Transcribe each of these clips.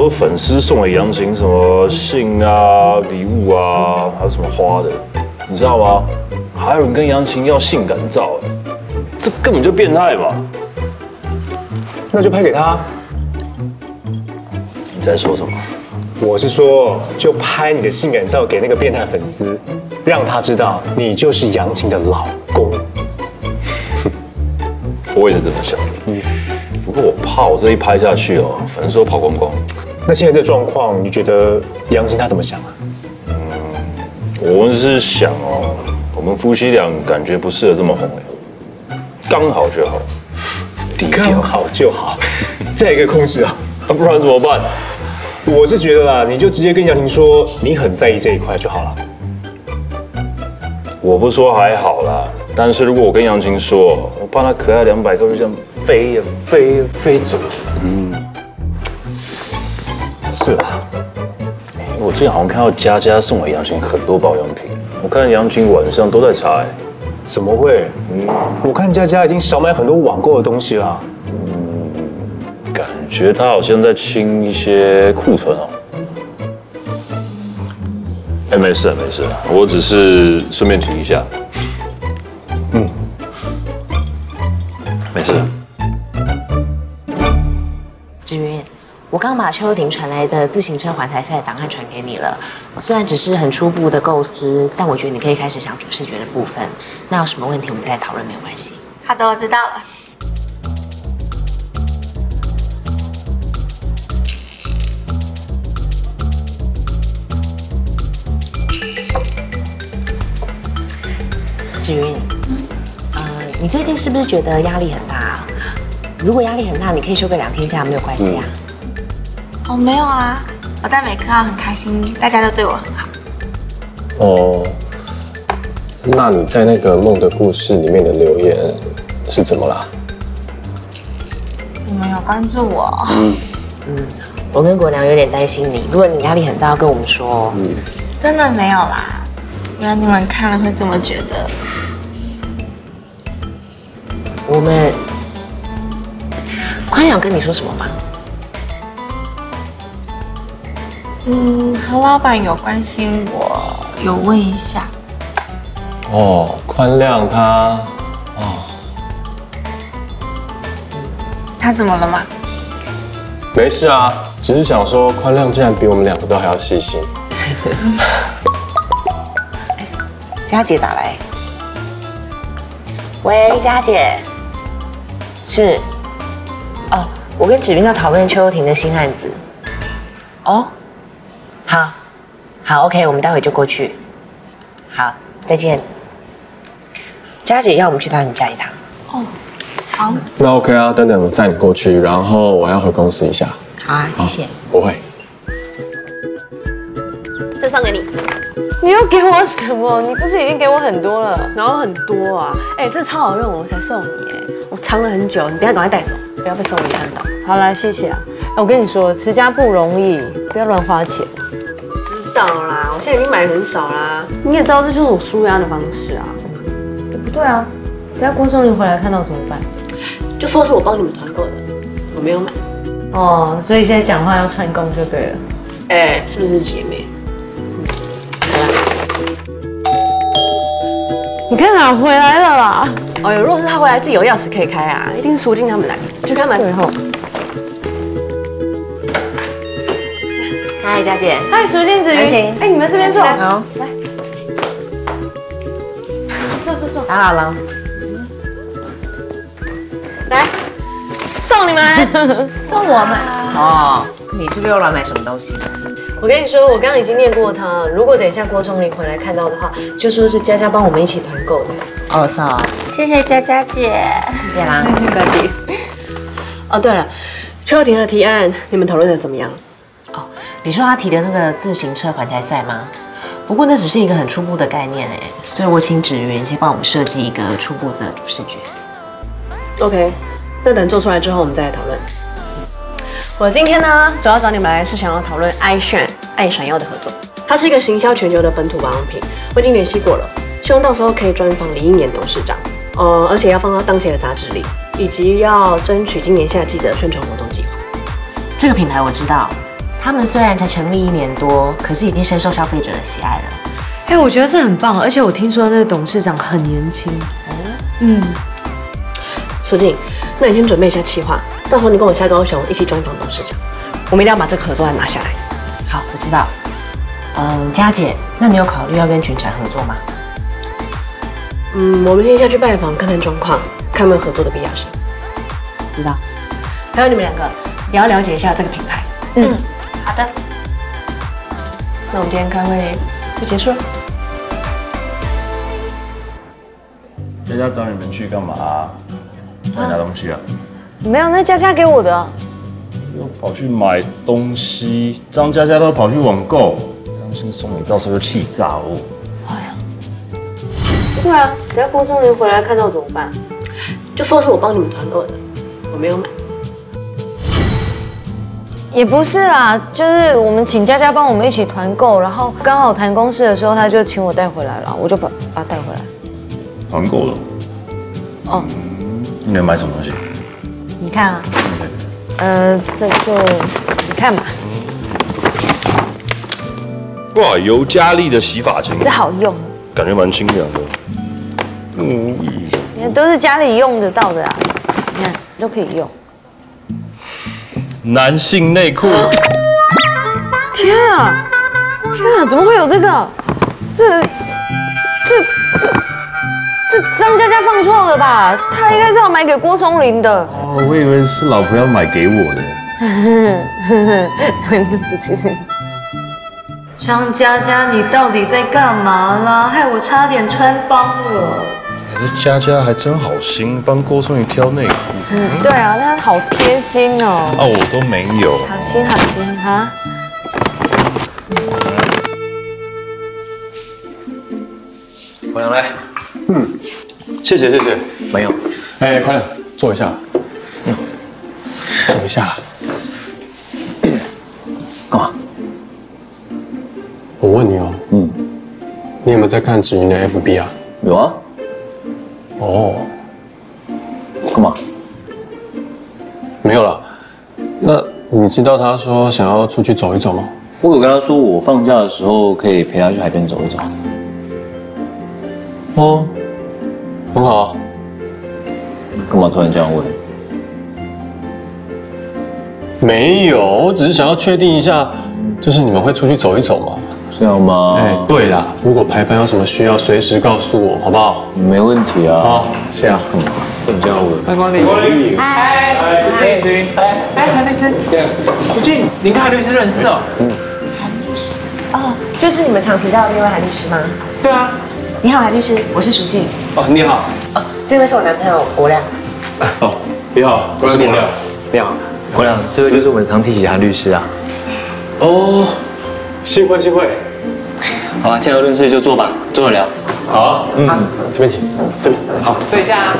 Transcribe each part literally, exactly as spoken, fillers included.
说粉丝送给杨琴什么信啊、礼物啊，还有什么花的，你知道吗？还有人跟杨琴要性感照，这根本就变态嘛！ 那就拍给他。 你在说什么？ 我是说，就拍你的性感照给那个变态粉丝，让他知道你就是杨琴的老公。 我也是这么想的。嗯。不过我怕我这一拍下去哦，粉丝都跑光光。 那现在这状况，你觉得杨琴她怎么想啊？ 嗯，我们是想哦，我们夫妻俩感觉不适合这么红哎，刚好就好，低调刚好就好，再一个控制啊， 不然怎么办？ 我是觉得啦，你就直接跟杨婷说你很在意这一块就好了。 我不说还好啦，但是如果我跟杨琴说，我怕她可爱两百克就这样飞呀飞呀飞走。嗯， 是啊。 我最近好像看到佳佳送给杨琴很多保养品，我看杨琴晚上都在擦哎。 怎么会？嗯，我看佳佳已经少买很多网购的东西了。 感觉他好像在清一些库存哦。哎，没事没事，我只是顺便提一下。嗯，没事。 志云，我刚把邱又廷传来的自行车环台赛的档案传给你了。虽然只是很初步的构思，但我觉得你可以开始想主视觉的部分。那有什么问题我们再来讨论，没有关系。 好的，我知道了。 志云，呃，你最近是不是觉得压力很大啊？如果压力很大，你可以休个两天假，没有关系啊。 哦，没有啊，我在美科很开心，大家都对我很好。 哦，那你在那个梦的故事里面的留言是怎么啦？ 你们有关注我？ 嗯嗯，我跟国良有点担心你，如果你压力很大，要跟我们说。嗯， 真的没有啦。原来你们看了会这么觉得。 我们宽良跟你说什么吗？ 嗯，何老板有关心我，有问一下。 哦，宽亮他，哦， 他怎么了吗？ 没事啊，只是想说宽亮竟然比我们两个都还要细心。 佳姐打来，喂，佳姐，是，哦，我跟芷云在讨论邱又廷的新案子。哦，好，好 ，OK， 我们待会就过去。好，再见。佳姐要我们去到你家一趟。 哦，好。 那 OK 啊，等等我载你过去，然后我要回公司一下。 好啊，谢谢。 不会。 这送给你。 你要给我什么？你不是已经给我很多了？ 然后很多啊，哎、欸，这超好用，我才送你哎，我藏了很久，你等下赶快带走，不要被收银看到。 好啦，谢谢啊。我跟你说，持家不容易，不要乱花钱。 知道啦，我现在已经买很少啦。你也知道这就是我舒压的方式啊。 不对啊，等下郭松林回来看到怎么办？ 就说是我帮你们团购的，我没有买。 哦，所以现在讲话要串供就对了。 哎、欸，是不是姐妹？ 你看哪回来了啦？ 哎呦，如果是他回来自己有钥匙可以开啊，一定是赎金他们来，去开门。 对吼。 嗨，佳姐。 嗨，蜀金子云。 请。 哎，你们这边坐。 好， 来。坐坐坐。 打扰了。 来，送你们。 送我们。哦，你是不是又乱买什么东西？ 我跟你说，我刚刚已经念过他。如果等一下郭聪林回来看到的话，就说是佳佳帮我们一起团购的。 哦，是哦， 谢谢佳佳姐。 谢谢啦， 不客气。哦，对了，邱又廷的提案你们讨论的怎么样？ 哦，你说他提的那个自行车环台赛吗？不过那只是一个很初步的概念哎，所以我请芷云先帮我们设计一个初步的主视觉。 OK， 那等做出来之后我们再来讨论。我今天呢，主要找你们来是想要讨论 iShine 爱闪耀的合作。它是一个行销全球的本土保养品，我已经联系过了，希望到时候可以专访李英年董事长，呃，而且要放到当前的杂志里，以及要争取今年夏季的宣传活动计划。 这个品牌我知道， 他们虽然才成立一年多，可是已经深受消费者的喜爱了。 哎，我觉得这很棒，而且我听说那个董事长很年轻。嗯， 苏静，那你先准备一下企划，到时候你跟我下高雄一起专访董事长，我们一定要把这个合作案拿下来。 好，我知道。嗯，佳姐，那你有考虑要跟群产合作吗？ 嗯，我们先下去拜访，看看状况，看有没有合作的必要性。 知道。 还有你们两个也要了解一下这个品牌。 嗯，好的。 那我们今天开会就结束了。 佳佳找你们去干嘛？买拿东西啊？ 没有，那佳佳给我的。 又跑去买东西，张佳佳都跑去网购，担心送你到时候就气炸我。 对啊，等下郭松林回来看到怎么办？ 就说是我帮你们团购的，我没有买。 也不是啦，就是我们请佳佳帮我们一起团购，然后刚好谈公事的时候，他就请我带回来了，我就把把它带回来。 团购了。 哦， 你能买什么东西？ 你看啊，呃，这就你看吧， 哇，尤加利的洗发精， 这好用， 感觉蛮清凉的。嗯， 你看都是家里用得到的啊，你看都可以用。 男性内裤。 天啊，天啊，怎么会有这个？这这这这张佳佳放错了吧？她应该是要买给郭松林的。 哦，我以为是老婆要买给我的。 不是。张佳佳，你到底在干嘛啦？害我差点穿帮了。 这佳佳还真好心，帮郭松林挑内裤。 嗯，对啊，她好贴心哦。 啊，我都没有。 好心好心哈。 快点来。 嗯，谢谢谢谢。 没有。 哎，快点坐一下。嗯，坐一下。 干嘛？ 我问你哦，嗯，你有没有在看子云的 F B 啊？ 有啊。 哦， 干嘛？ 没有啦。那你知道他说想要出去走一走吗？ 我有跟他说，我放假的时候可以陪他去海边走一走。 哦，很好啊。 干嘛突然这样问？ 没有，我只是想要确定一下，就是你们会出去走一走吗？ 这样吗？ 哎，对啦，如果排班有什么需要，随时告诉我，好不好？ 没问题啊。 好，是啊。 干嘛？不能这样问。 欢迎光临。欢迎。嗨。哎，对。哎，哎，韩律师。对。吴俊，您跟韩律师认识哦？嗯。 韩律师。哦，就是你们常提到的那位韩律师吗？ 对啊。 你好，韩律师，我是淑静。 哦，你好。 哦，这位是我男朋友国亮。 哦，你好，我是国亮。 你好，国亮，这位就是我们常提起韩律师啊。 哦，幸会幸会。 好啊，既然认识就坐吧，坐着聊。 好，嗯，这边请，这边。好， 坐一下啊。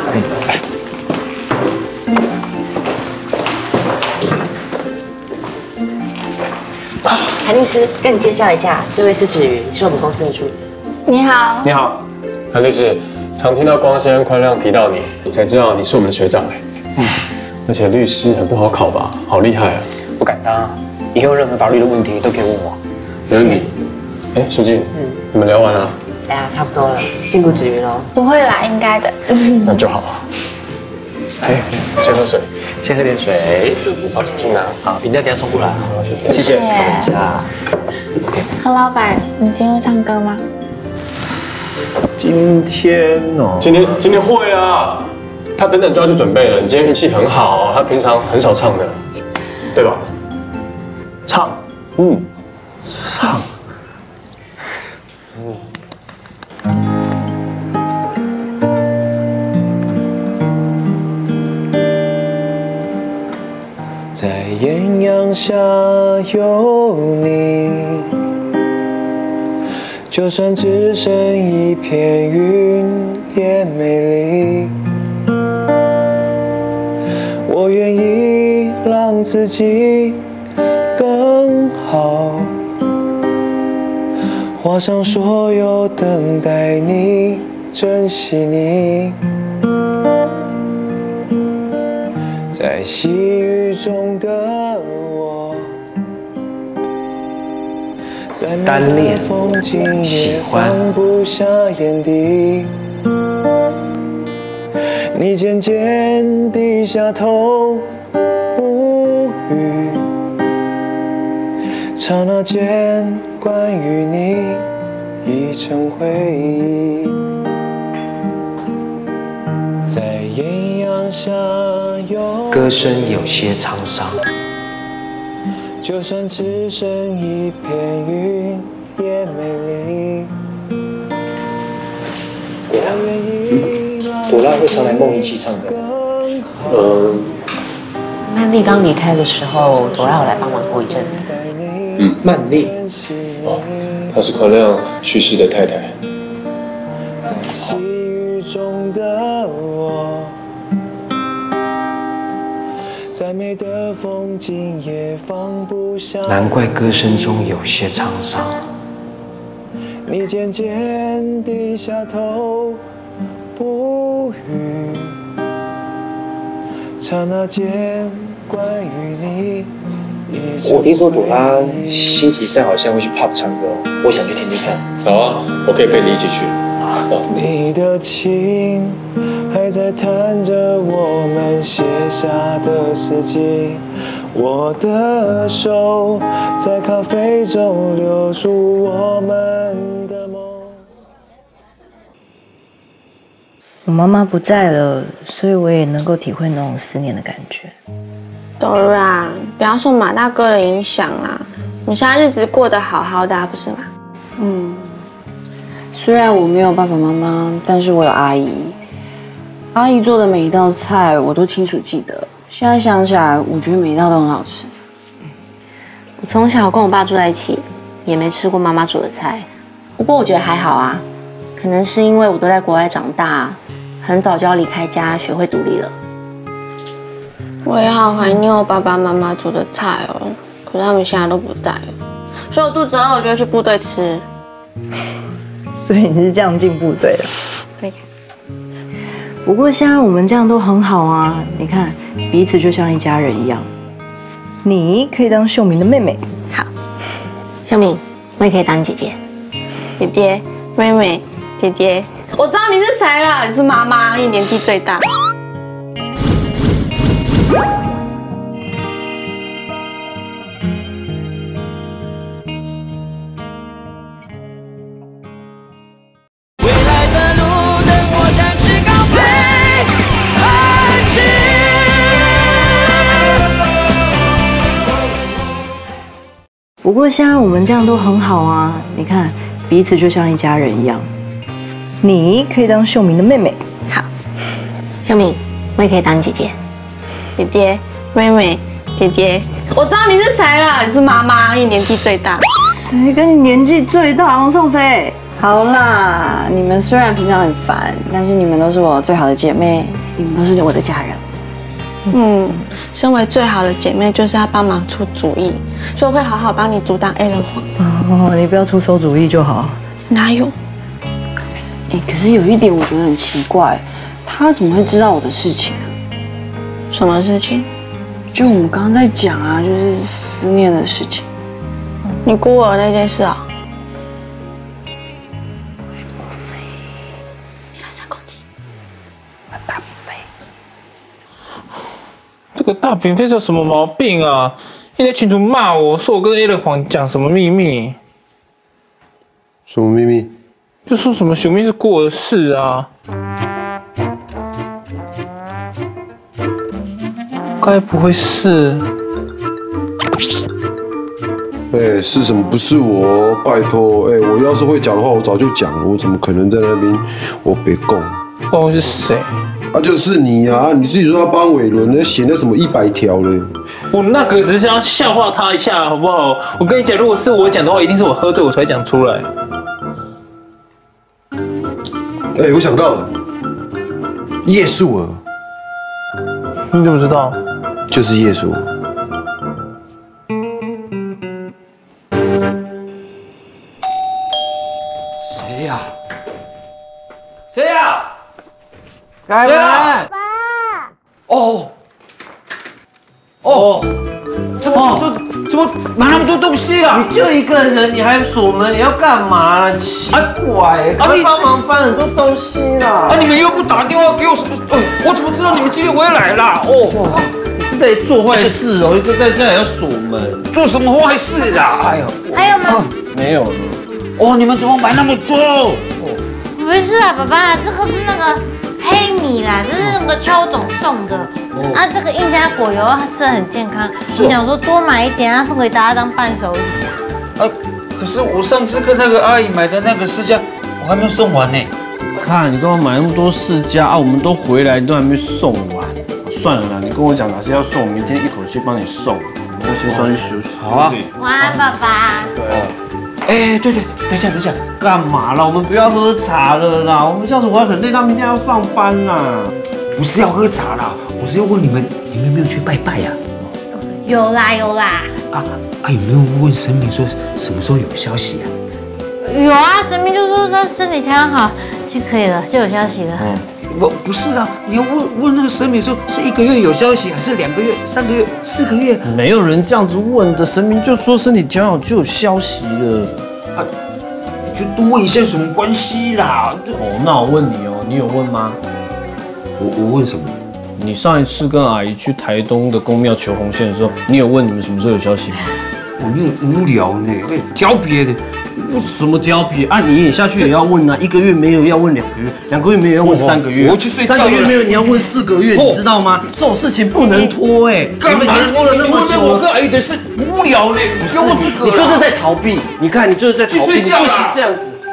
韩律师，跟你介绍一下，这位是芷云，是我们公司的助理。 你好， 你好，韩律师，常听到光鲜宽亮提到你，才知道你是我们的学长哎。嗯，而且律师很不好考吧？好厉害啊！ 不敢当，以后任何法律的问题都可以问我。 没问题。哎，书记，嗯，你们聊完了？ 哎呀，差不多了，辛苦芷云喽。 不会啦，应该的。 那就好。哎，先喝水， 先喝点水。 谢谢谢好，进来。 好，饮料等下送过来。 好，谢谢。 谢谢。 谢谢等一下。 何老板，你今天会唱歌吗？ 今天哦， 今天今天会啊，他等等就要去准备了。你今天运气很好，他平常很少唱的，对吧？ 唱，嗯，唱。在艳阳下有你，就算只剩一片云也美丽。我愿意让自己更好，画上所有等待你、珍惜你。在细雨中的我， 单恋、喜欢。 你渐渐低下头，不语。刹那间，关于你已成回忆。在艳阳下有歌声有些沧桑。 就算只剩一片云，也美丽。 朵拉会常来梦一起唱歌。 嗯， 曼丽刚离开的时候，朵拉有来帮忙过一阵子。 嗯，曼丽。 哦，她是宽亮去世的太太。 在细雨中的我，再美的风景也放不下。 难怪歌声中有些沧桑。 你渐渐低下头，不语。刹那间，关于你。 我听说朵拉星期三好像会去 pub 唱歌，我想去听听看。 好啊，我可以陪你一起去。 你的情还在弹着我们写下的诗集，我的手在咖啡中留住我们的梦。 我妈妈不在了，所以我也能够体会那种思念的感觉。 Dora，不要受马大哥的影响啦，我们现在日子过得好好的、啊，不是吗？ 嗯，虽然我没有爸爸妈妈，但是我有阿姨。阿姨做的每一道菜我都清楚记得，现在想起来，我觉得每一道都很好吃。 我从小跟我爸住在一起，也没吃过妈妈煮的菜，不过我觉得还好啊，可能是因为我都在国外长大，很早就要离开家，学会独立了。 我也好怀念我爸爸妈妈煮的菜哦，可是他们现在都不在了，所以我肚子饿，我就会去部队吃。 所以你是这样进部队的？ 对。 不过现在我们这样都很好啊，你看彼此就像一家人一样。你可以当秀明的妹妹， 好。秀明，我也可以当你姐姐。 姐姐、妹妹、姐姐，我知道你是谁了，你是妈妈，因为年纪最大。 不过现在我们这样都很好啊，你看彼此就像一家人一样。你可以当秀明的妹妹， 好。秀明，我也可以当你姐姐。 姐姐、妹妹、姐姐，我知道你是谁了，你是妈妈，因为年纪最大。 谁跟你年纪最大？王颂菲。 好啦，你们虽然平常很烦，但是你们都是我最好的姐妹，你们都是我的家人。 嗯，身为最好的姐妹，就是要帮忙出主意，所以我会好好帮你阻挡 A 人皇。 哦，你不要出馊主意就好。 哪有？ 哎，可是有一点我觉得很奇怪，他怎么会知道我的事情？ 什么事情？ 就我们刚刚在讲啊，就是思念的事情。 你孤儿那件事啊？你来三公斤。 大嫔妃。这个大嫔妃是有什么毛病啊？你在群主骂我说我跟 A 的皇讲什么秘密？ 什么秘密？ 就说什么熊妹是过的事啊。该不会是？ 哎、欸，是什么？不是我，拜托，哎、欸，我要是会讲的话，我早就讲了，我怎么可能在那边？我别供。 不然是谁？ 啊，就是你啊！你自己说要帮伟伦，那写那什么一百条嘞？ 我那个只是想要笑话他一下，好不好？我跟你讲，如果是我讲的话，一定是我喝醉我才讲出来。 哎、欸，我想到了，叶素儿。 你怎么知道？ 就是叶素儿。 谁呀？谁呀？ 开门！爸！ 哦哦，怎么就就怎么买那么多东西啊？ 你就一个人，你还锁门，你要干嘛啦？奇怪，赶快帮忙搬很多东西啦！ 啊，你们又不打电话给我，什么？哎，我怎么知道你们今天回来啦？哦， 你是在做坏事哦，一个在家里要锁门， 做什么坏事啦？哎呦， 还有吗？ 没有了。 哦，你们怎么买那么多？ 不是啊，爸爸，这个是那个黑米啦，这是那个邱总送的。啊，这个印加果油吃很健康，我想说多买一点啊，送给大家当伴手礼啊。啊，可是我上次跟那个阿姨买的那个释迦，我还没有送完呢。 看你跟我买那么多释迦啊，我们都回来都还没送完。算了啦，你跟我讲哪些要送，我明天一口气帮你送。我先上去休息。好啊。 晚安，爸爸。 对。 哎，对对，等一下，等一下， 干嘛啦？我们不要喝茶了啦，我们这样子我还很累，到明天要上班啦。 不是要喝茶啦，我是要问你们，你们有没有去拜拜呀？ 有啦有啦。 啊啊，有没有问神明说什么时候有消息啊？ 有啊，神明就说他身体调好就可以了，就有消息了。 嗯，不不是啊，你要问问那个神明说是一个月有消息，还是两个月、三个月、四个月？ 没有人这样子问的，神明就说身体调好就有消息了。啊， 就多问一下有什么关系啦？ 哦，那我问你哦，你有问吗？ 我我问什么？ 你上一次跟阿姨去台东的宫庙求红线的时候，你有问你们什么时候有消息吗？ 我你很无聊呢，哎，调皮的。 什么调皮啊？你也下去也要问啊！一个月没有要问两个月，两个月没有要问三个月， 我去睡觉了。 三个月没有你要问四个月，你知道吗？这种事情不能拖哎！ 你们已经拖了那么久，我跟阿姨的事无聊呢，不要问这个。 你就是在逃避，你看你就是在逃避，你不行这样子。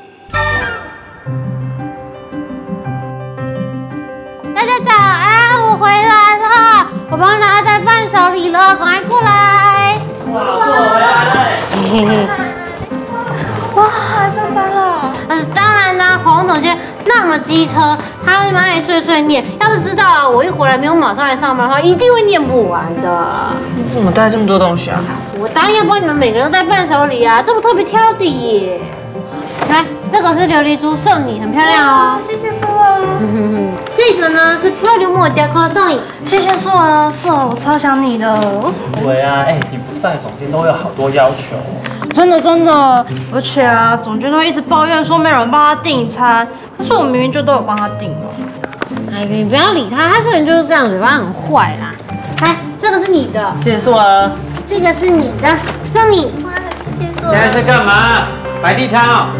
大家早安，我回来了，我帮大家带伴手礼了，赶快过来。 哇，过来！ 嘿嘿。 哇，上班了！ 但是当然啦，黄总监那么机车，他那么爱碎碎念。要是知道啊，我一回来没有马上来上班的话，一定会念不完的。 你怎么带这么多东西啊？ 我当然要帮你们每个人都带伴手礼啊，这不特别挑的耶。来，这个是琉璃珠，送你，很漂亮哦。 谢谢素儿。 这个呢是漂流木雕刻，送你。 谢谢素儿，素儿，我超想你的。 对啊，哎，你不在，总监都有好多要求。 真的真的，而且啊，总监都一直抱怨说没有人帮他订餐，可是我明明就都有帮他订了。 哎，你不要理他，他这个人就是这样，嘴巴很坏啦。来，这个是你的， 谢谢素儿。 这个是你的，送你。谢谢素儿。 现在是干嘛？摆地摊哦。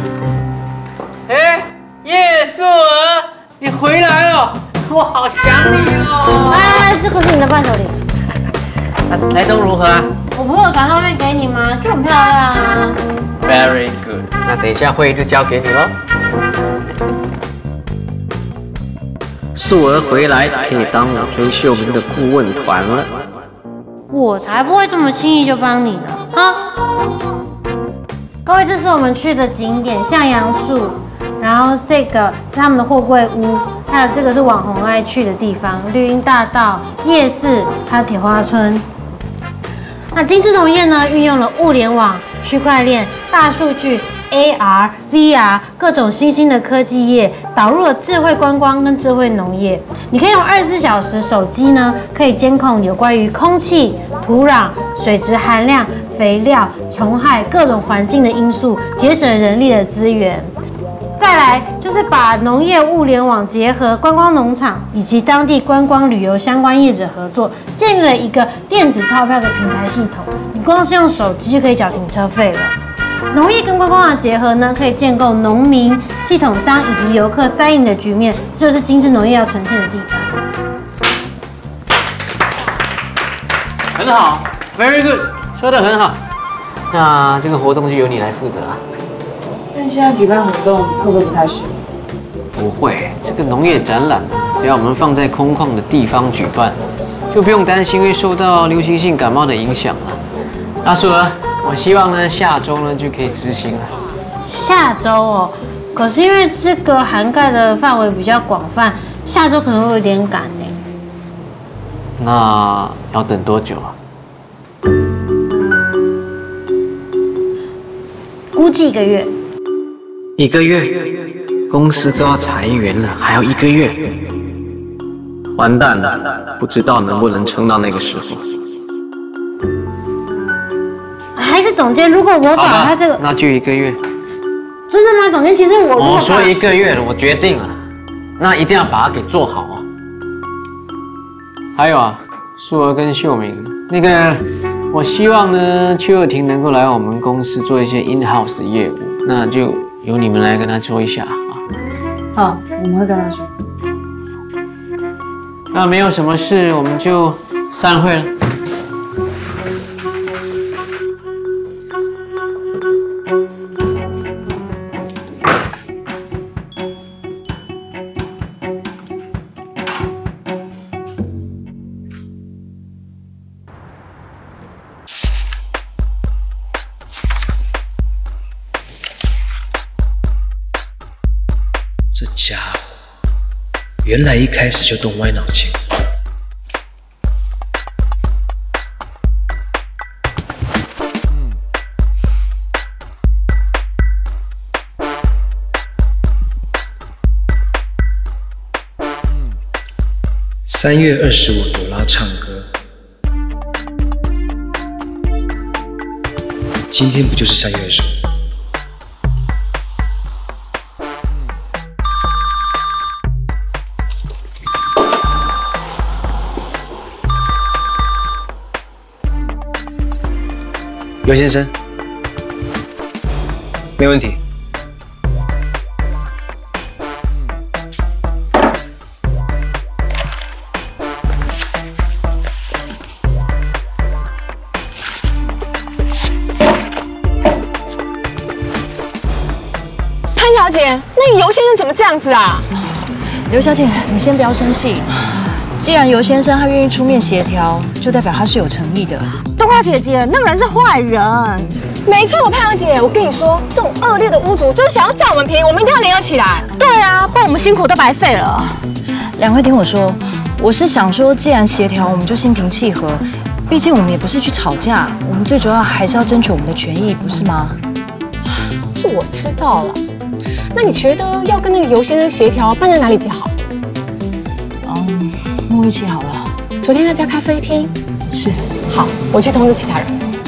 哎，叶素儿，你回来了，我好想你哦。 哎，这个是你的伴手礼。 啊，台东如何啊？ 我不是有传照片给你吗？就很漂亮啊。 Very good， 那等一下会议就交给你喽。素儿回来可以当我追秀明的顾问团了。 我才不会这么轻易就帮你呢！啊，各位，这是我们去的景点向阳树，然后这个是他们的货柜屋，还有这个是网红爱去的地方，绿荫大道、夜市，还有铁花村。那金枝农业呢，运用了物联网、区块链、大数据、A R、V R 各种新兴的科技业，导入了智慧观光跟智慧农业。你可以用二十四小时手机呢，可以监控有关于空气、土壤、水质含量、肥料、虫害各种环境的因素，节省人力的资源。再来就是把农业物联网结合观光农场以及当地观光旅游相关业者合作，建立了一个电子套票的平台系统。你光是用手机就可以缴停车费了。农业跟观光的结合呢，可以建构农民、系统商以及游客三赢的局面，这就是精致农业要呈现的地方。 很好 ，Very good， 说得很好。那这个活动就由你来负责啊。 但现在举办活动会不会不太适合？ 不会，这个农业展览，只要我们放在空旷的地方举办，就不用担心会受到流行性感冒的影响了。大叔儿，我希望呢下周呢就可以执行了。 下周哦，可是因为这个涵盖的范围比较广泛，下周可能会有点赶呢。 那要等多久啊？ 估计一个月。 一个月，公司都要裁员了，还要一个月，完蛋了，不知道能不能撑到那个时候。 还是总监，如果我把他这个， 那就一个月。 真的吗，总监？其实我如果我说一个月了，我决定了，那一定要把它给做好啊。还有啊，素娥跟秀明，那个我希望呢，邱又廷能够来我们公司做一些 in house 的业务，那就由你们来跟他说一下啊。 好，我们会跟他说。 那没有什么事，我们就散会了。 这家伙原来一开始就动歪脑筋。三月二十五，朵拉唱歌。今天不就是三月二十五？刘先生，没问题。 潘小姐，那个尤先生怎么这样子啊？ 刘小姐，你先不要生气。既然尤先生他愿意出面协调，就代表他是有诚意的。 冬花姐姐，那个人是坏人。没错，潘小姐，我跟你说，这种恶劣的屋主就是想要占我们便宜，我们一定要联合起来。对啊，不然我们辛苦都白费了。 两位听我说，我是想说，既然协调，我们就心平气和。毕竟我们也不是去吵架，我们最主要还是要争取我们的权益，不是吗？ 这我知道了。那你觉得要跟那个尤先生协调，办在哪里比较好？ 嗯，木一起好了。 昨天那家咖啡厅。 是。 好，我去通知其他人。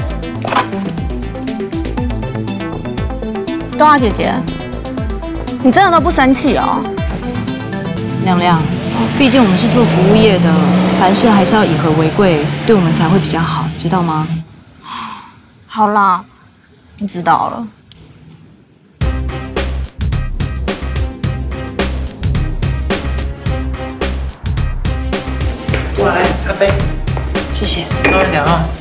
冬花姐姐，你真的都不生气哦？ 亮亮，毕竟我们是做服务业的，凡事还是要以和为贵，对我们才会比较好，知道吗？ 好啦，我知道了。 过来，咖啡。 谢谢。 慢慢聊啊。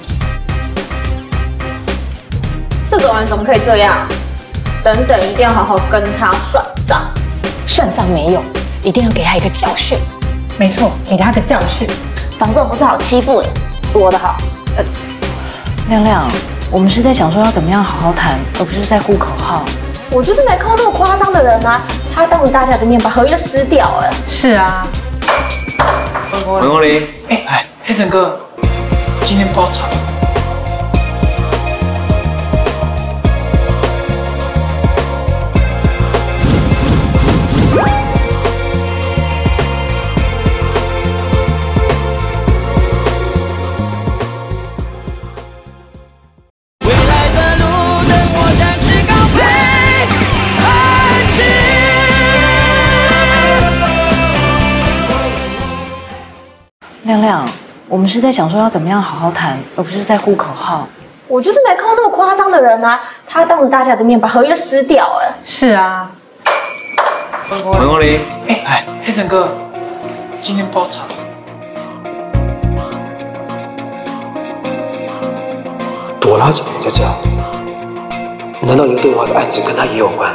这种人怎么可以这样？等等，一定要好好跟他算账。 算账没用，一定要给他一个教训。没错，给他个教训。 房仲不是好欺负的，说得好。 呃，亮亮，我们是在想说要怎么样好好谈，而不是在呼口号。 我就是没看过这么夸张的人啊！他当着大家的面把合约撕掉，哎。 是啊。 王光林， 哎哎，黑尘哥，今天包场。 亮亮，我们是在想说要怎么样好好谈，而不是在呼口号。 我就是没看过这么夸张的人啊！他当着大家的面把合约撕掉，哎。 是啊。 王光林， 哎哎，黑尘哥，今天包场。 朵拉怎么也在这？难道刘德华的案子跟他也有关？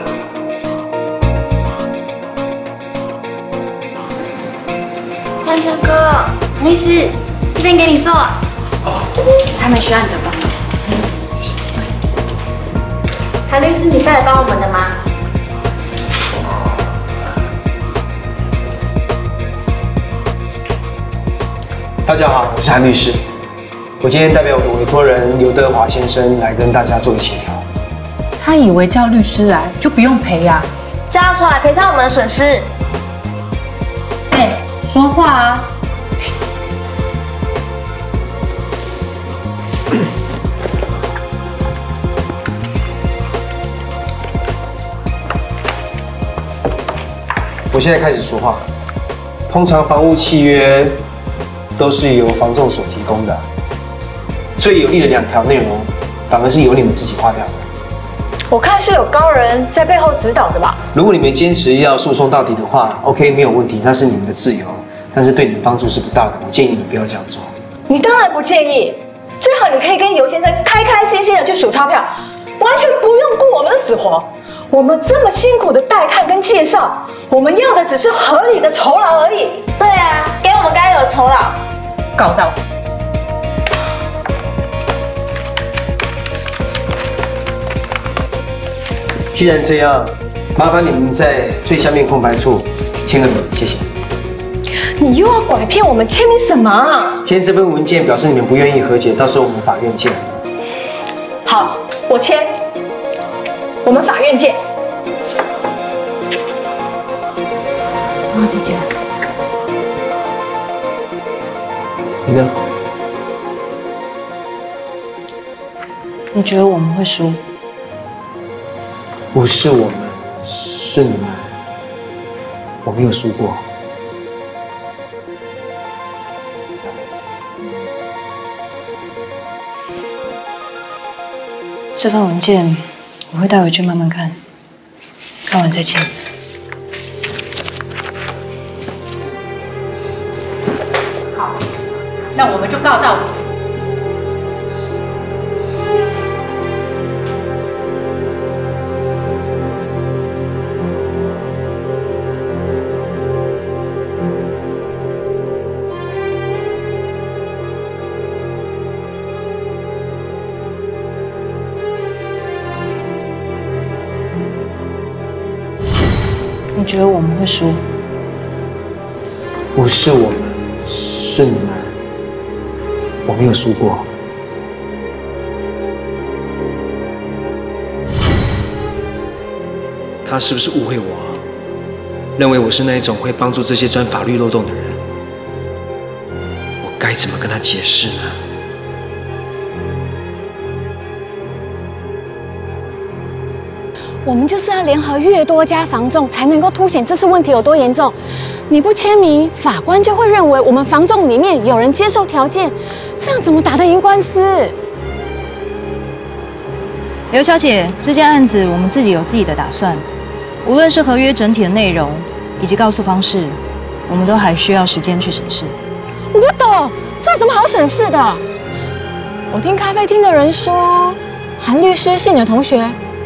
潘成哥，律师，这边给你坐。他们需要你的帮忙。谭律师，你是来帮我们的吗？ 大家好，我是韩律师。我今天代表我的委托人刘德华先生来跟大家做协调。 他以为叫律师来就不用赔呀、啊？ 叫出来赔偿我们的损失。 哎，说话啊！ 我现在开始说话。通常房屋契约都是由房仲所提供的，最有利的两条内容，反而是由你们自己划掉的。 我看是有高人在背后指导的吧。 如果你们坚持要诉讼到底的话 ，OK 没有问题，那是你们的自由，但是对你们帮助是不大的。我建议你不要这样做。 你当然不介意，最好你可以跟尤先生开开心心的去数钞票，完全不用顾我们的死活。我们这么辛苦的带看跟介绍，我们要的只是合理的酬劳而已。 对啊，给我们该有的酬劳。 搞到。 既然这样，麻烦你们在最下面空白处签个名，谢谢。 你又要拐骗我们签名什么啊？ 签这份文件表示你们不愿意和解，到时候我们法院见。 好，我签。我们法院见。 啊，姐姐， 你呢？ 你觉得我们会输？ 不是我们，是你们。我没有输过。 这份文件我会带回去慢慢看，看完再签。 好，那我们就告到底。 你觉得我们会输？ 不是我们，是你们。我没有输过。他是不是误会我，认为我是那一种会帮助这些钻法律漏洞的人？我该怎么跟他解释呢？ 我们就是要联合越多家房仲，才能够凸显这次问题有多严重。你不签名，法官就会认为我们房仲里面有人接受条件，这样怎么打得赢官司？ 刘小姐，这件案子我们自己有自己的打算，无论是合约整体的内容，以及告诉方式，我们都还需要时间去审视。 我不懂，这有什么好审视的？我听咖啡厅的人说，韩律师是你的同学。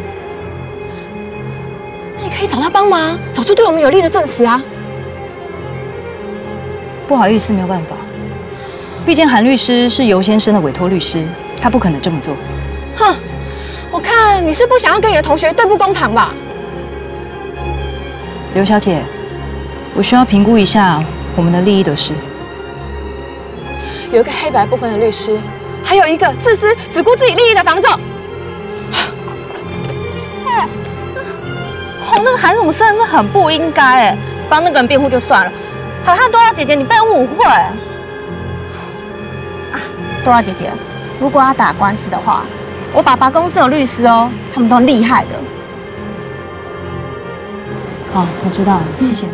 可以找他帮忙，找出对我们有利的证词啊！ 不好意思，没有办法。毕竟韩律师是尤先生的委托律师，他不可能这么做。 哼，我看你是不想要跟你的同学对簿公堂吧？ 刘小姐，我需要评估一下我们的利益得失。 有一个黑白不分的律师，还有一个自私只顾自己利益的房仲。 哦，那个韩总真的很不应该哎，帮那个人辩护就算了，还害多拉姐姐你被误会。啊，多拉姐姐，如果要打官司的话，我爸爸公司有律师哦，他们都很厉害的。 好，我知道了，谢谢你。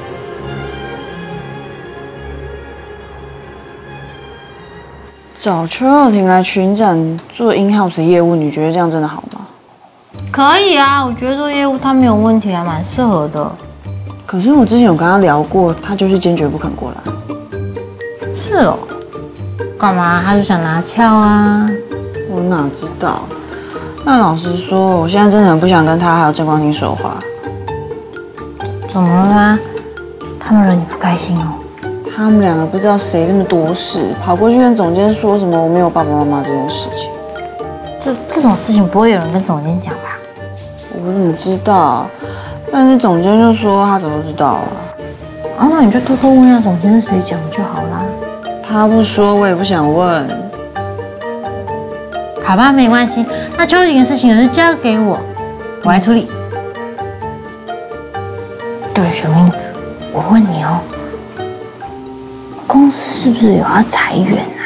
找邱若婷来群展做 in house 的业务，你觉得这样真的好吗？ 可以啊，我觉得做业务他没有问题，还蛮适合的。 可是我之前有跟他聊过，他就是坚决不肯过来。 是哦，干嘛？他就想拿翘啊？ 我哪知道？但老实说，我现在真的很不想跟他还有郑光兴说话。 怎么了吗？他们惹你不开心哦？ 他们两个不知道谁这么多事，跑过去跟总监说什么我没有爸爸妈妈这件事情。 这这种事情不会有人跟总监讲吧？ 我怎么知道？但是总监就说他早就知道了。 啊，那你就偷偷问一下总监是谁讲就好啦。 他不说，我也不想问。 好吧，没关系。那邱婷的事情就交给我，我来处理。对了，雪明，我问你哦，公司是不是有要裁员啊？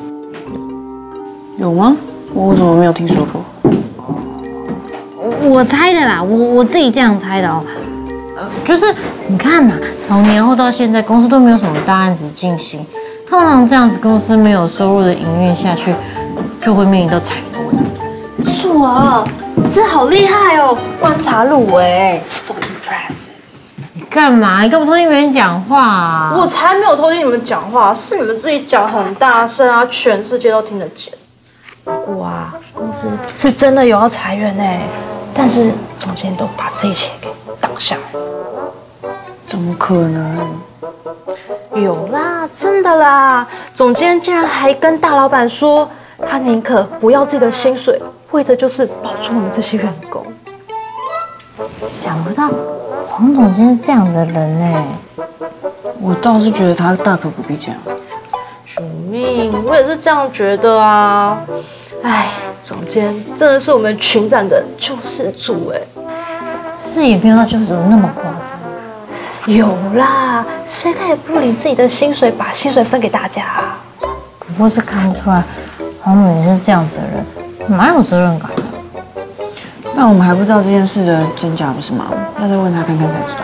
有吗？我怎么没有听说过？ 我我猜的啦，我我自己这样猜的哦。 呃，就是你看嘛，从年后到现在，公司都没有什么大案子进行，通常这样子，公司没有收入的营运下去，就会面临到裁员的问题。 树儿，你真的好厉害哦，观察入微 ，so impressive。 你干嘛？你干嘛偷听别人讲话啊？ 我才没有偷听你们讲话，是你们自己讲很大声啊，全世界都听得见。不过啊，公司是真的有要裁员哎，但是总监都把这一切给挡下来。 怎么可能？ 有啦，真的啦！总监竟然还跟大老板说，他宁可不要自己的薪水，为的就是保住我们这些员工。 想不到黄总监是这样的人哎， 我倒是觉得他大可不必这样。 救命！我也是这样觉得啊。哎，总监真的是我们群长的救世主哎。 是也没有到救世主那么夸张。 有啦，谁可以不领自己的薪水，把薪水分给大家啊？ 不过是看不出来黄总监是这样子的人，蛮有责任感的。 但我们还不知道这件事的真假，不是吗？要再问他看看才知道。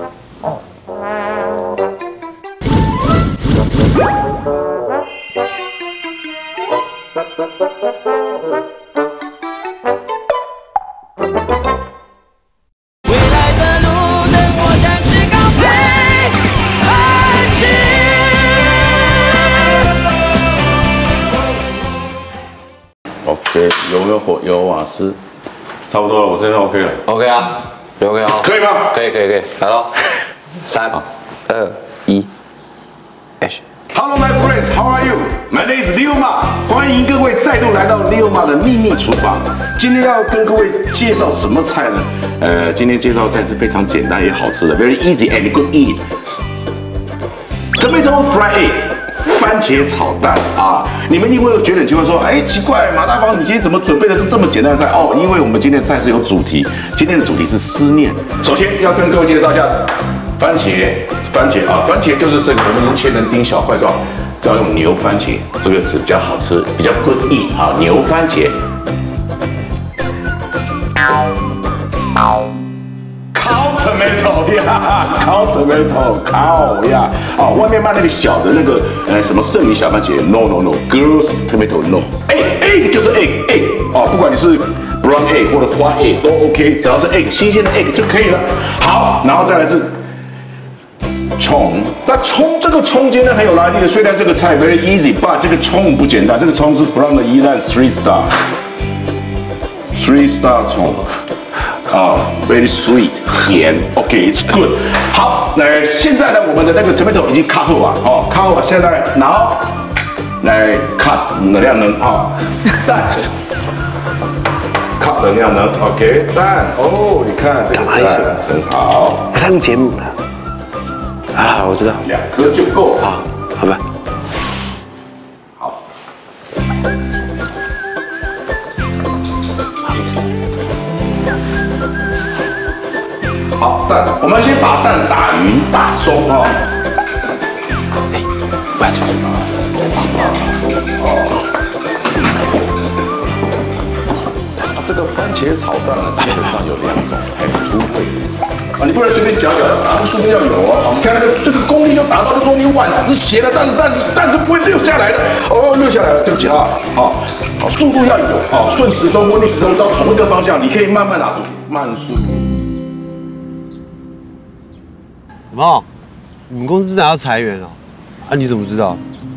OK， 有没有火？有瓦斯，差不多了，我这边 OK 了。 OK 啊 ，OK 啊， 可以吗？ 可以，可以，可以，来喽，三、二、一 ，Action！Hello my friends, how are you? My name is Liu Ma， 欢迎各位再度来到 Liu Ma 的秘密厨房。今天要跟各位介绍什么菜呢？呃，今天介绍的菜是非常简单也好吃的 ，very easy and good eat。Tomato fried egg。番茄炒蛋啊！你们一定会觉得很奇怪，说，哎，奇怪，马大宝，你今天怎么准备的是这么简单的菜？哦，因为我们今天的菜是有主题，今天的主题是思念。首先要跟各位介绍一下番茄，番茄啊，番茄就是这个，我们已经切成丁小块状，就要用牛番茄，这个是比较好吃，比较 good eat 啊，牛番茄。烤 tomato 呀，烤 tomato， 烤呀，哦，外面卖那个小的那个呃什么圣女小番茄 ，no no no，girls tomato no，egg egg 就是 egg egg 哦，不管你是 brown egg 或者花 egg 都 OK， 只要是 egg 新鲜的 egg 就可以了。好，然后再来是葱，那葱这个葱今天很有来历的，虽然这个菜 very easy，but 这个葱不简单，这个葱是 from the 宜兰 three star three star 葱。啊、uh, ，very sweet， 甜 ，OK，it's、okay, good。好，那现在呢，我们的那个 tomato 已经 cut 好啊，哦 ，cut 好，现在然后来 cut 能量能啊，蛋 ，cut 能量能 ，OK， 蛋，哦，你看这个蛋很好， 上节目了。好了，我知道， 两颗就够， 好，好吧。 好，蛋，我们先把蛋打匀、打松哈。哎，不要这样啊！哦。这个番茄炒蛋呢，基本上有两种，还有粗味啊，你不能随便搅搅啊，速度要有哦。你看那个这个功力就达到，就说你碗是斜的，但是但是但是不会溜下来的。哦，溜下来了，对不起啊，好，好，速度要有啊，顺时钟或逆时钟到同一个方向，你可以慢慢拿住，慢速。 妈，你们公司真的要裁员了？啊，你怎么知道？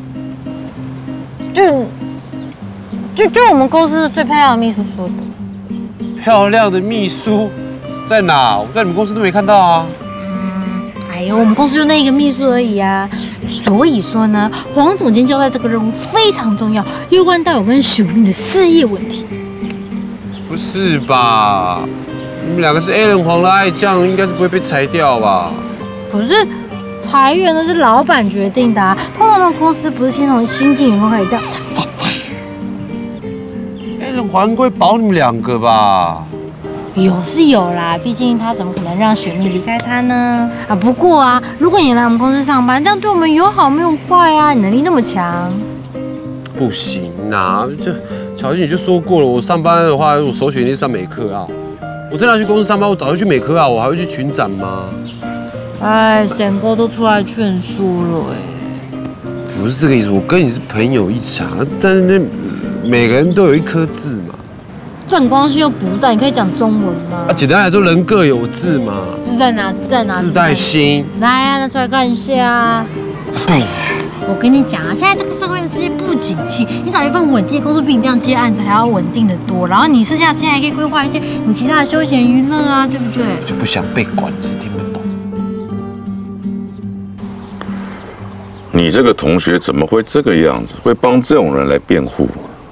就就就我们公司最漂亮的秘书说的。 漂亮的秘书在哪？我在你们公司都没看到啊。 哎呦，我们公司就那一个秘书而已啊。所以说呢，黄总监交代这个任务非常重要，攸关到有关署名的事业问题。 不是吧？你们两个是 A 人黄的爱将，应该是不会被裁掉吧？ 可是裁员的是老板决定的啊，通常的公司不是先从新进员工开始这样裁裁裁。 A 人黄会保你们两个吧？ 有是有啦，毕竟他怎么可能让雪蜜离开他呢？啊，不过啊，如果你来我们公司上班，这样对我们有好没有坏啊？你能力那么强， 不行啊！就乔欣你就说过了，我上班的话，我首选一定上美课啊。 我再拿去公司上班，我早就去美科啊，我还会去群展吗？ 哎，沈哥都出来劝输了哎。 不是这个意思，我跟你是朋友一场，但是那每个人都有一颗痣嘛。 这种关系又不在，你可以讲中文吗？ 啊，简单来说，人各有志嘛。 志在哪？志在哪？ 志在心。 来啊，拿出来看一下。 对。 我跟你讲啊，现在这个社会的世界不景气，你找一份稳定的工作，比你这样接案子还要稳定的多。然后你剩下的时间还可以规划一些你其他的休闲娱乐啊，对不对？ 我就不想被管，是听不懂。 你这个同学怎么会这个样子？会帮这种人来辩护？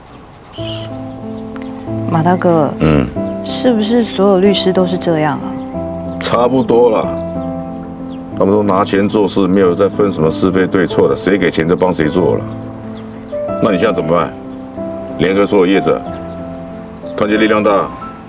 马大哥， 嗯， 是不是所有律师都是这样啊？ 差不多啦。他们都拿钱做事，没有再分什么是非对错的，谁给钱就帮谁做了。那你现在怎么办？联合所有业者，团结力量大。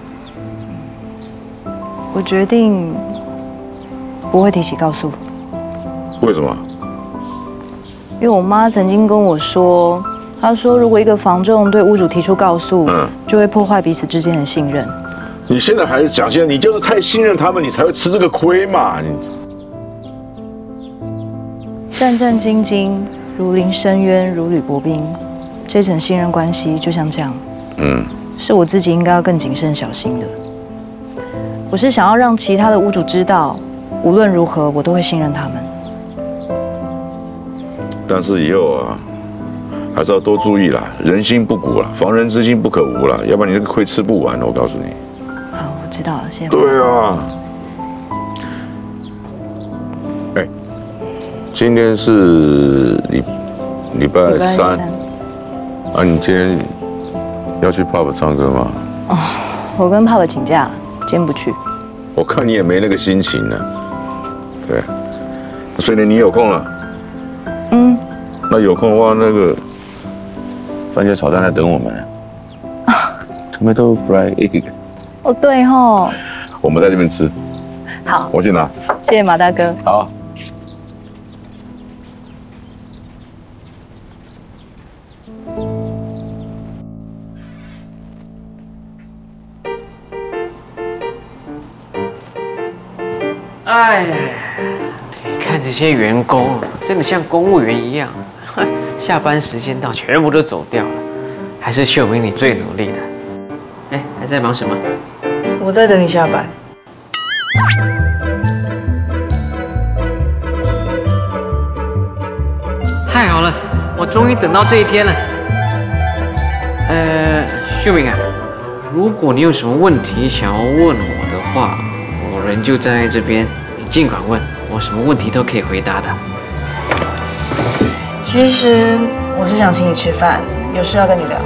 我决定不会提起告诉。 为什么？ 因为我妈曾经跟我说，她说如果一个房仲对屋主提出告诉，嗯，就会破坏彼此之间的信任。 你现在还是讲现在，你就是太信任他们，你才会吃这个亏嘛。你战战兢兢，如临深渊，如履薄冰，这层信任关系就像这样，嗯，是我自己应该要更谨慎小心的。我是想要让其他的屋主知道，无论如何我都会信任他们。 但是以后啊，还是要多注意啦，人心不古啦，防人之心不可无啦，要不然你这个亏吃不完的，我告诉你。 好，我知道了，谢谢。 对啊。哎。今天是礼礼拜三，啊，你今天要去 pub 唱歌吗？ 哦，我跟 pub 请假，今天不去。 我看你也没那个心情呢。对，所以呢，你有空了？嗯。那有空的话，那个番茄炒蛋在等我们。Tomato fried egg。 哦，对吼。 我们在这边吃。 好。 我去拿。 谢谢马大哥。 好。 哎呀，你看这些员工，真的像公务员一样，下班时间到，全部都走掉了。还是秀明你最努力的。哎，还在忙什么？ 我在等你下班。 太好了，我终于等到这一天了。呃，秀明啊，如果你有什么问题想要问我的话，我人就站在这边。尽管问，我什么问题都可以回答的。 其实我是想请你吃饭，有事要跟你聊。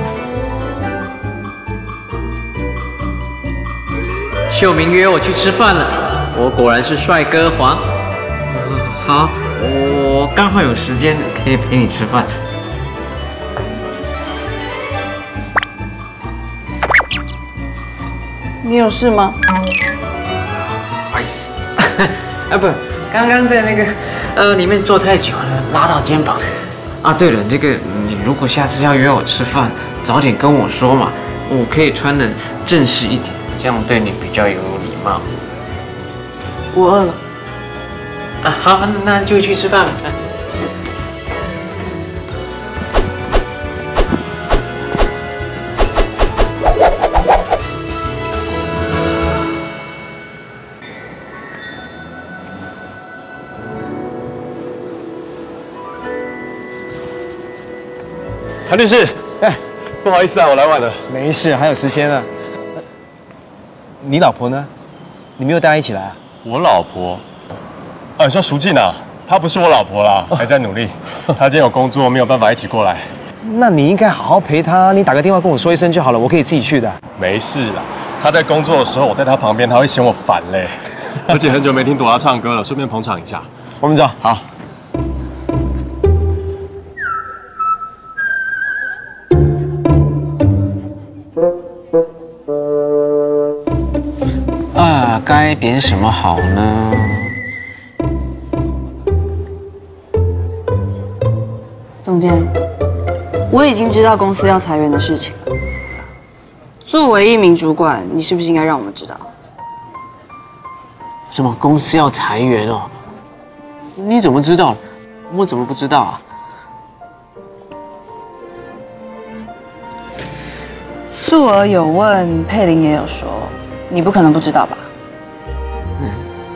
秀明约我去吃饭了，我果然是帅哥黄。好，我刚好有时间，可以陪你吃饭。 你有事吗？ 啊不，刚刚在那个呃里面坐太久了，拉到肩膀。啊对了，这个你如果下次要约我吃饭，早点跟我说嘛，我可以穿的正式一点，这样对你比较有礼貌。 我饿了。 啊好，那就去吃饭了。 韩律师，哎，不好意思啊，我来晚了。 没事，还有时间呢。你老婆呢？你没有带她一起来啊？ 我老婆？啊，你说淑静啊？她不是我老婆啦，还在努力。她今天有工作，没有办法一起过来。 那你应该好好陪她，你打个电话跟我说一声就好了，我可以自己去的。 没事啦，她在工作的时候，我在她旁边，她会嫌我烦嘞。而且很久没听朵拉唱歌了，顺便捧场一下。 我们走。 好。 啊，该点什么好呢？ 总监，我已经知道公司要裁员的事情了。作为一名主管，你是不是应该让我们知道？ 什么公司要裁员哦？你怎么知道？我怎么不知道啊？ 素儿有问，佩玲也有说，你不可能不知道吧？ 嗯。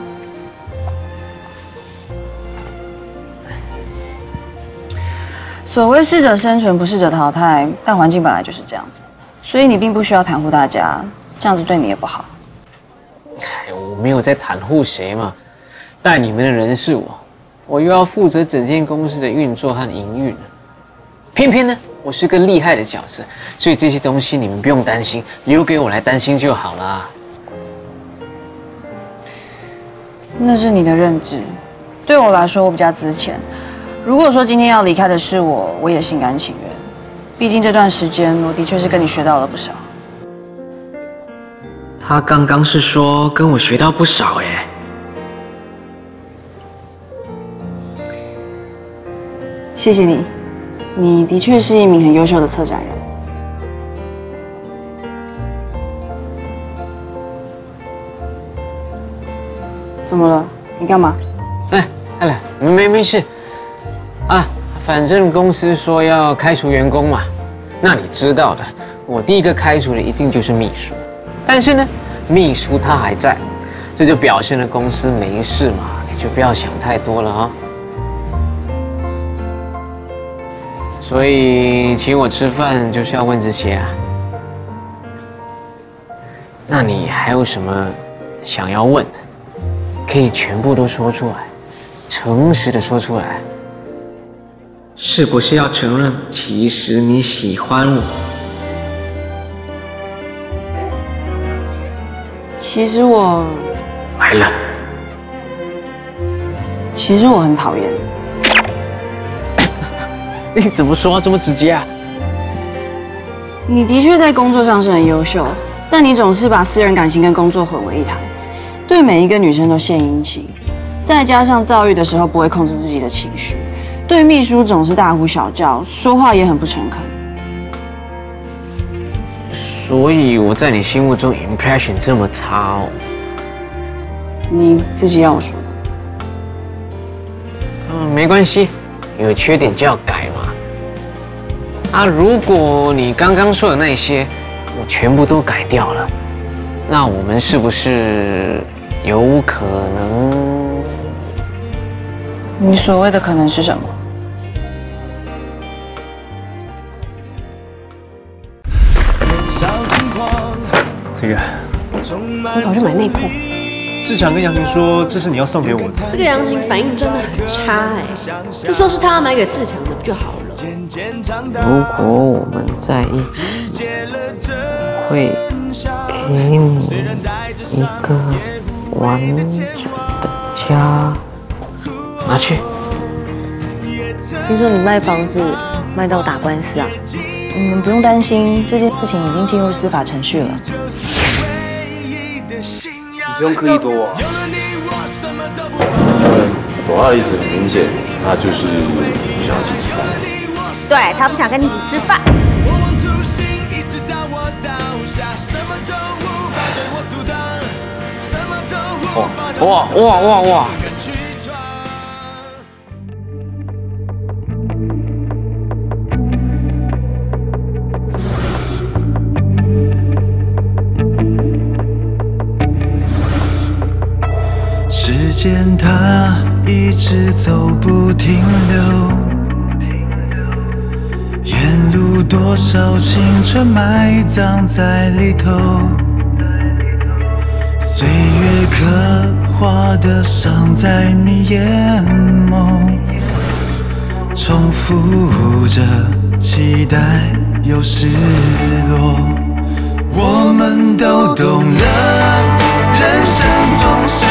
所谓适者生存，不适者淘汰，但环境本来就是这样子，所以你并不需要袒护大家，这样子对你也不好。 哎，我没有在袒护谁嘛，带你们的人是我，我又要负责整间公司的运作和营运，偏偏呢，我是个厉害的角色，所以这些东西你们不用担心，留给我来担心就好了。 那是你的认知，对我来说，我比较值钱。如果说今天要离开的是我，我也心甘情愿。毕竟这段时间，我的确是跟你学到了不少。 他刚刚是说跟我学到不少哎。 谢谢你，你的确是一名很优秀的策展人。怎么了？你干嘛？ 哎，哎来，没没事。啊，反正公司说要开除员工嘛，那你知道的，我第一个开除的一定就是秘书。但是呢，秘书他还在，这就表现了公司没事嘛，你就不要想太多了啊。所以请我吃饭就是要问这些啊？那你还有什么想要问的？可以全部都说出来，诚实的说出来。是不是要承认，其实你喜欢我？ 其实我来了。 其实我很讨厌。 你怎么说话这么直接啊？ 你的确在工作上是很优秀，但你总是把私人感情跟工作混为一谈，对每一个女生都献殷勤，再加上躁郁的时候不会控制自己的情绪。对秘书总是大呼小叫，说话也很不诚恳。 所以我在你心目中 impression 这么差哦？ 你自己要我说的。 嗯，没关系，有缺点就要改嘛。啊，如果你刚刚说的那些我全部都改掉了，那我们是不是有可能？ 你所谓的可能是什么？ 这个， 你跑去买内裤。 志强跟杨婷说，这是你要送给我的。 这个杨婷反应真的很差哎，就说是他要买给志强的不就好了？ 如果我们在一起，我会给你一个完整的家。拿去。 听说你卖房子卖到打官司啊？你们不用担心，这件事情已经进入司法程序了。 你不用刻意躲我。 朵拉的意思很明显，那就是不想一起吃饭。 对他不想跟你一起吃饭。 哇哇哇哇！ 时间它一直走不停留，沿路多少青春埋葬在里头，岁月刻画的伤在你眼眸，重复着期待又失落，我们都懂了，人生总是